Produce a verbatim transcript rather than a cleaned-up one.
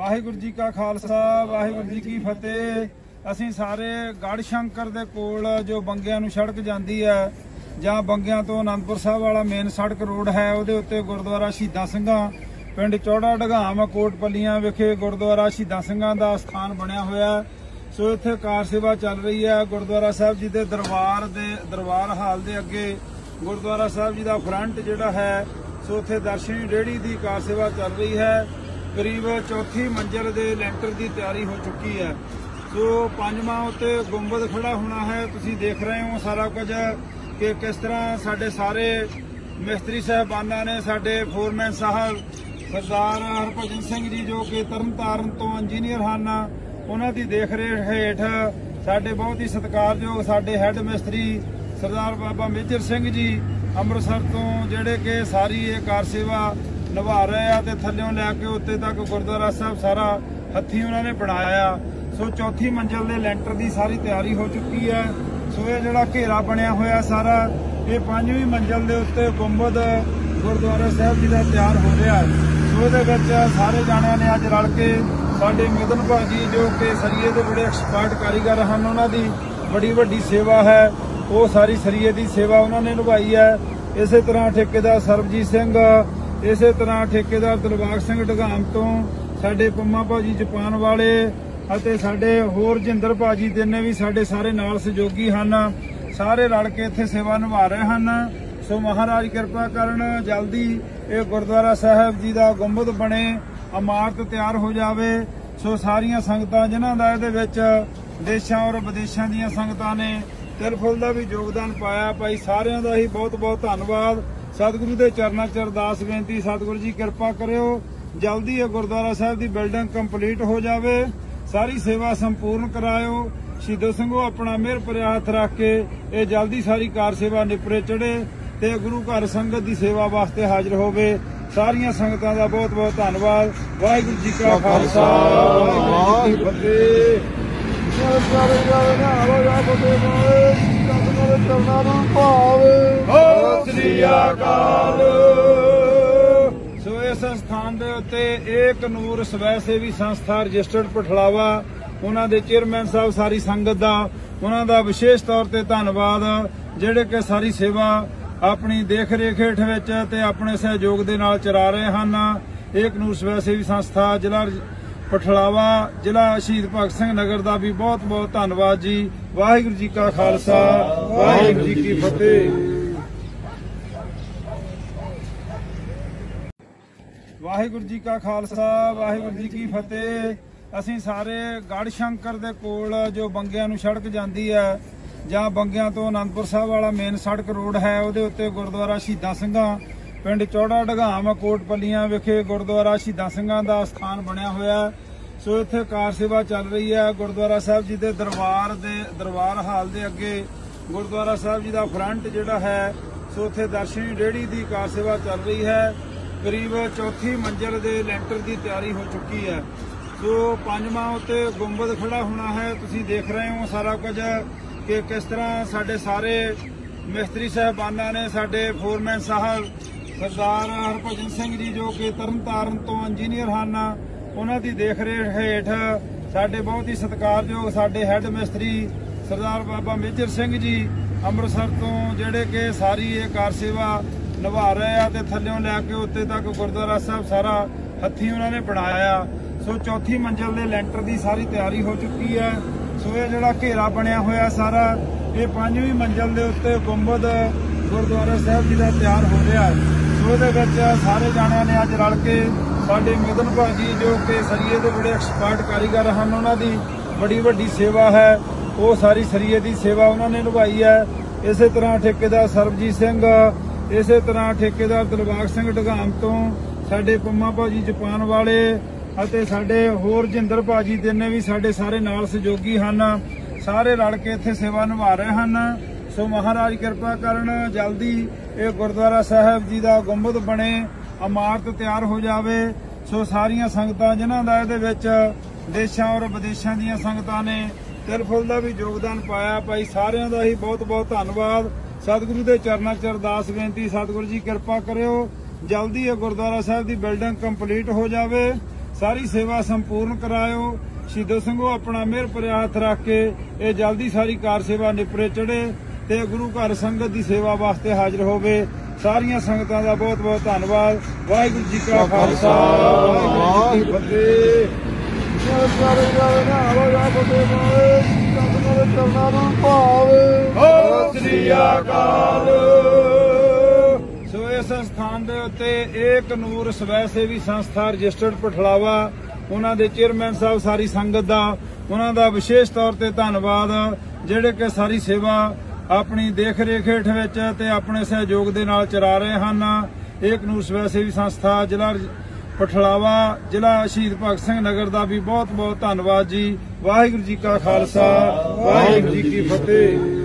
वाहिगुरू जी का खालसा वाहिगुरू जी की फतेह। असीं सारे गढ़ शंकर दे कोल जो बंगियां नूं सड़क जाती है जां बंगियां तो आनंदपुर साहब वाला मेन सड़क रोड है उहदे उत्ते गुरुद्वारा शहीदां सिंघां पिंड चौड़ा ढगाम कोटपल्लियां विखे गुरुद्वारा शहीदां सिंघां दा स्थान बनया होया। सो इत्थे कार सेवा चल रही है। गुरुद्वारा साहब जी दे दरबार दे दरबार हाल दे अगे गुरुद्वारा साहब जी दा फ्रंट जिहड़ा है सो उत्थे दर्शनी रेहड़ी दी कार सेवा चल रही है। करीब चौथी मंजिल दे लेंटर की तैयारी हो चुकी है। सो पंजवां उत्ते गुंबद खड़ा होना है। तुसीं देख रहे हो सारा कुछ कि किस तरह साडे सारे मिस्त्री साहबाना ने साडे फोरमैन साहब सरदार हरभजन सिंह जी जो कि तरन ताਰਨ तो इंजीनियर ਹਨ उन्हां दी देख रेख हेठ साडे बहुत ही सत्कारयोग साडे हैड मिस्त्री सरदार बाबा मेजर सिंह जी ਅੰਮ੍ਰਿਤਸਰ तो ਜਿਹੜੇ कि सारी ये कार सेवा निभा रहे हैं ते थल्लों लैके उत्ते तक गुरुद्वारा साहब सारा हत्थी उन्होंने बनाया। सो चौथी मंजिल के लेंटर की सारी तैयारी हो चुकी है। सो ये जोड़ा घेरा बनया होया सारा ये पांचवीं मंजिल के उत्ते गुंबद गुरुद्वारा साहब जी का तैयार हो रहा है। सो ये सारे जाणिਆਂ ने अज रल के साडे मिदन भाजी जो कि सरीए के बड़े एक्सपर्ट कारीगर हैं उन्हों की बड़ी वड्डी सेवा है। वो सारी सरीए की सेवा उन्होंने निभाई है। इस तरह ठेकेदार सरबजीत सिंह इस तरह ठेकेदार दिलबाग सिंह ढगाम तो साडे पम्मा भाजी जपान वाले अते साडे होर जिंदर भाजी जिन्ने भी साडे सारे नाल सहयोगी हन सारे रल के इत्थे सेवा निभा रहे हैं। सो महाराज किरपा करन जल्दी ये गुरुद्वारा साहब जी का गुंबद बने इमारत तैयार हो जाए। सो सारिया संगतां जिन्हां दा इहदे विच देशां और विदेशां दीयां संगतां ने तिल फुल का भी योगदान पाया। भाई सारिਆਂ ਦਾ ही बहुत बहुत धन्नवाद। सतगुरु के चरणों च अरदास बेनती सतगुरु जी कृपा करियो जल्दी ये गुरुद्वारा साहब की बिल्डिंग कंप्लीट हो जाए। सारी सेवा संपूर्ण करायो। शहीदो ਸਿੰਘੋ अपना मेहर भरिया हथ रख के ये जल्दी सारी कार सेवा निपरे चढ़े ते गुरु घर संगत की सेवा वास्ते हाजिर होवे। सारिया संगतां दा बहुत बहुत धन्नवाद। वाहिगुरू जी का खालसा वाहिगुरू जी की फतेह। सो इस स्थान के उत्ते एक नूर स्वै सेवी संस्था रजिस्टर्ड पठलावा उन्हां दे चेयरमैन साहब सारी संगत दा उन्हां दा विशेष तौर ते धन्नवाद जिहड़े कि सारी सेवा अपनी देख रेख हेठ विच ते अपने सहयोग दे नाल चला रहे हैं। एक नूर स्वै सेवी संस्था जिला पठलावा जिला शहीद भगत सिंह नगर का भी बहुत बहुत धन्नवाद जी। वाहिगुरू जी का खालसा वाहिगुरू जी की फतेह। वाहिगुरू जी का खालसा वाहिगुरू जी की फतेह। असीं सारे गढ़ शंकर दे कोल जो बंगियां नूं सड़क जाती है जां बंगियां तो आनंदपुर साहब वाला मेन सड़क रोड है उहदे उत्ते गुरुद्वारा शहीदां सिंघां पिंड चौड़ा ढगाम कोटपल्लियां विखे गुरुद्वारा शहीदां सिंघां दा स्थान बनया होया। सो इत्थे कार सेवा चल रही है। गुरुद्वारा साहब जी दे दरबार दे दरबार हाल दे अगे गुरुद्वारा साहब जी दा फ्रंट जिहड़ा है सो उत्थे दर्शनी रेहड़ी दी कार सेवा चल रही है। करीब चौथी मंजिल दे लेंटर की तैयारी हो चुकी है। सो पंजवां उत्ते गुंबद खड़ा होना है। तुसीं देख रहे हो सारा कुछ कि किस तरह साडे सारे मिस्त्री साहबाना ने साडे फोरमैन साहब सरदार हरभजन सिंह जी जो कि तरन ताਰਨ तो इंजीनियर हैं उन्हां दी देख रेख हेठ साडे बहुत ही सत्कारयोग साडे हैड मिस्त्री सरदार बाबा मेजर सिंह जी ਅੰਮ੍ਰਿਤਸਰ तो ਜਿਹੜੇ कि सारी ये कार सेवा निभा रहे हैं ते थल्लों लैके उत्ते तक गुरुद्वारा साहब सारा हत्थी उन्होंने बनाया। सो चौथी मंजिल के लेंटर की सारी तैयारी हो चुकी है। सो ये जोड़ा घेरा बनया होया सारा ये पांचवीं मंजिल के उत्ते गुंबद गुरुद्वारा साहब जी का तैयार हो रहा है। सो ये सारे जाणिਆਂ ने अज रल के साडे मिदन भाजी जो कि सरीए के बड़े एक्सपर्ट कारीगर हैं उन्हों की बड़ी वड्डी सेवा है। वो सारी सरीए की सेवा उन्होंने निभाई है। इस तरह ठेकेदार सरबजीत सिंह इस तरह ठेकेदार दिलबाग सिंह ढगाम तो साडे पम्मा भाजी जपान वाले अते साडे होर जिंदर भाजी जिन्ने भी साडे सारे नाल सहयोगी हैं सारे रल के इत्थे सेवा निभा रहे हैं। सो महाराज किरपा करन जल्दी ये गुरुद्वारा साहब जी का गुंबद बने इमारत तैयार हो जाए। सो सारिया संगतां जिन्हां दा इहदे विच देशां और विदेशां दीयां संगतां ने तिल फुल का भी योगदान पाया। भाई सारिਆਂ ਦਾ ही बहुत बहुत धन्नवाद। सतगुरु के चरणों च अरदास बेनती सतगुरु जी कृपा करियो जल्दी ये गुरुद्वारा साहब की बिल्डिंग कंप्लीट हो जाए। ਸਾਰੀ ਸੇਵਾ ਸੰਪੂਰਨ ਕਰਾਇਓ। ਸ਼ਹੀਦੋ ਸਿੰਘੋ ਆਪਣਾ ਮਿਹਰ ਭਰਿਆ ਹੱਥ ਰੱਖ ਕੇ ਇਹ ਜਲਦੀ ਸਾਰੀ ਕਾਰ ਸੇਵਾ ਨਿਪਰੇ ਚੜੇ ਤੇ ਗੁਰੂ ਘਰ ਸੰਗਤ ਦੀ ਸੇਵਾ ਵਾਸਤੇ ਹਾਜ਼ਰ ਹੋਵੇ। ਸਾਰੀਆਂ ਸੰਗਤਾਂ ਦਾ ਬਹੁਤ ਬਹੁਤ ਧੰਨਵਾਦ। ਵਾਹਿਗੁਰੂ ਜੀ ਕਾ ਖਾਲਸਾ ਵਾਹਿਗੁਰੂ ਜੀ ਕੀ ਫਤਿਹ। ਸਤਿ ਸ੍ਰੀ ਅਕਾਲ। ਸੋ ਇਸ ਸਥਾਨ ਦੇ ਉੱਤੇ ਏਕ ਨੂਰ ਸਵੈ ਸੇਵੀ ਸੰਸਥਾ ਰਜਿਸਟਰਡ ਪਠਲਾਵਾ, ਉਹਨਾਂ ਦੇ ਚੇਅਰਮੈਨ ਸਾਹਿਬ, ਸਾਰੀ ਸੰਗਤ ਦਾ ਉਹਨਾਂ ਦਾ ਵਿਸ਼ੇਸ਼ ਤੌਰ ਤੇ ਧੰਨਵਾਦ, ਜਿਹੜੇ ਕਿ ਸਾਰੀ ਸੇਵਾ ਆਪਣੀ ਦੇਖ ਰੇਖ ਹੇਠ ਵਿੱਚ ਤੇ ਆਪਣੇ ਸਹਿਯੋਗ ਦੇ ਨਾਲ ਚਲਾ ਰਹੇ ਹਨ। ਏਕ ਨੂਰ ਸਵੈ ਸੇਵੀ ਸੰਸਥਾ ਜ਼ਿਲ੍ਹਾ ਪਠਲਾਵਾ, ਜ਼ਿਲ੍ਹਾ ਸ਼ਹੀਦ ਭਗਤ ਸਿੰਘ ਨਗਰ ਦਾ ਵੀ ਬਹੁਤ ਬਹੁਤ ਧੰਨਵਾਦ ਜੀ। ਵਾਹਿਗੁਰੂ ਜੀ ਕਾ ਖਾਲਸਾ ਵਾਹਿਗੁਰੂ ਜੀ ਕੀ ਫਤਿਹ।